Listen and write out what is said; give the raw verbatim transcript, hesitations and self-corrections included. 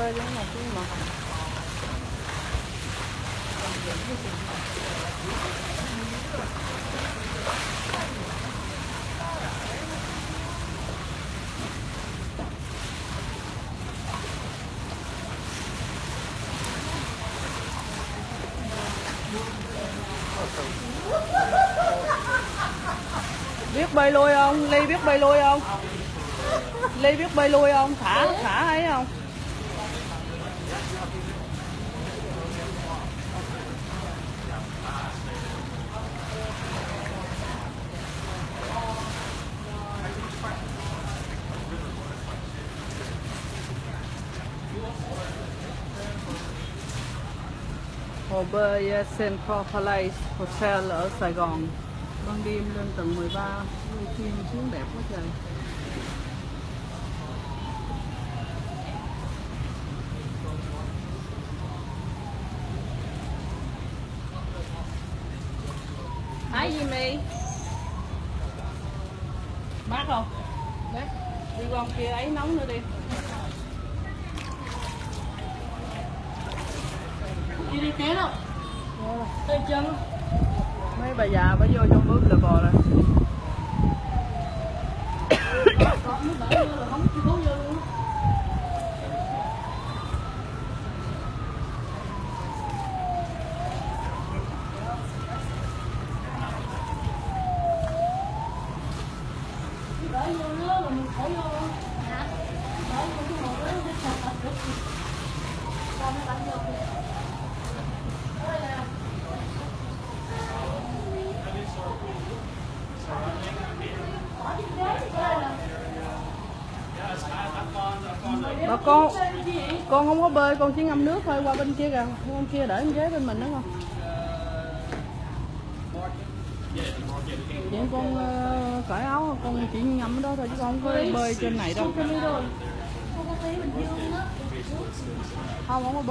bơi đến một cái mà biết bơi lui không? Ly biết bơi lui không? Ly biết bơi lui không? Thả thả ấy không? Hồ bơi Central Palace Hotel ở Sài Gòn. Ban đêm lên tầng mười ba, phim xuống đẹp quá trời. Hái gì mì? Mát không? Đấy, đi qua kia ấy nóng nữa đi. Đi đi té đâu? Tay chân. Mấy bà già bà vô trong bướm là bò rồi. Còn mới bảo vô là không chịu vô luôn. Đợi vô nữa là mình khỏi vô luôn. Hả? Đợi vô cái hồ đó để sạch sạch được. Sao nó đánh vô kìa. Đây nè. Bà con con không có bơi, con chỉ ngâm nước thôi. Qua bên kia kìa, bên kia để con ghế bên mình đó không? Vậy con uh, cởi áo, con chỉ ngâm ở đó thôi chứ con không có bơi trên này đâu. Không, không có bơi.